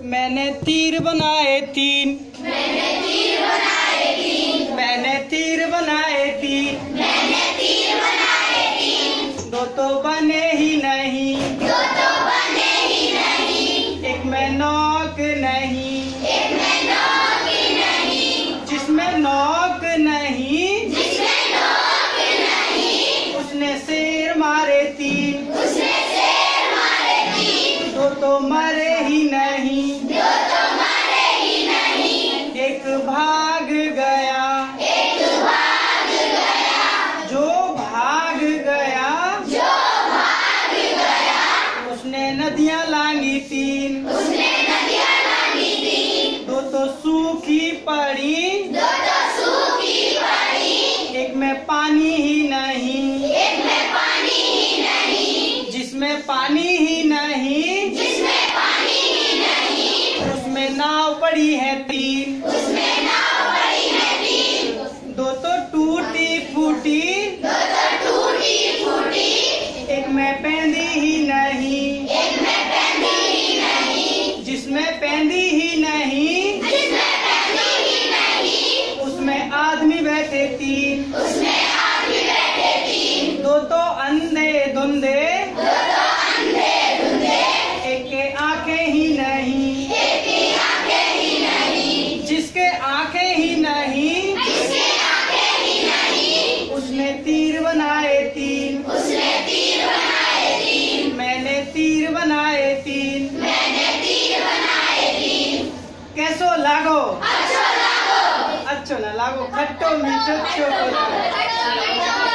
मैंने तीर बनाए तीन, मैंने तीर बनाए तीन, मैंने तीर बनाए तीन, मैंने तीर बनाए तीन, दो तो बने ही नहीं, दो तो बने ही नहीं, एक में नोक नहीं, एक में नोक नहीं, जिसमें नोक नहीं, जिसमें नोक नहीं, उसने शेर मारे तीन, उसने शेर मारे तीन, दो तो मरे ही नहीं, दो तो मरे ही नहीं, एक भाग गया, एक भाग गया, जो भाग गया, जो भाग गया, उसने नदियां लांगी तीन, उसने नदियां लांगी तीन, दो तो सूखी पड़ी, दो तो सूखी पड़ी, एक में पानी ही नहीं, एक में पानी ही नहीं, जिसमें पानी ही नहीं, जिसमें पानी ही नहीं, उसमें नाव पड़ी है तीन, उसमें नाव पड़ी है तीन, दो तो टूटी फूटी, दो तो टूटी फूटी, एक में पैंदी ही नहीं, एक में पैंदी ही नहीं, जिसमें पैंदी ही नहीं, जिसमें पैंदी ही नहीं, उसमें आदमी बैठे तीन, उसमें आदमी बैठे तीन, दो तो अंधे धुंधे, दो तो अंधे धुंधे, एक के आंखें ही नहीं, एक की आंखें ही नहीं, जिसके आंखें ही नहीं, जिसकी आंखें ही नहीं, उसने तीर बनाए तीन, उसने तीर बनाए तीन, मैंने तीर बनाए तीन, मैंने तीर बनाए तीन, कैसो लागो, अच्छो लागो, अच्छो न लागो, खट्टो मीठो चोखो लागो।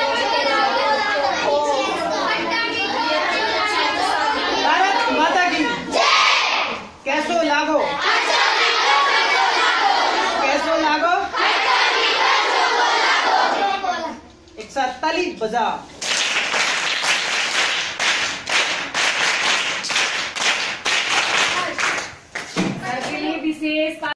भारत माता की कैसो लागो, कैसो लागो, एक साथ ताली बजा।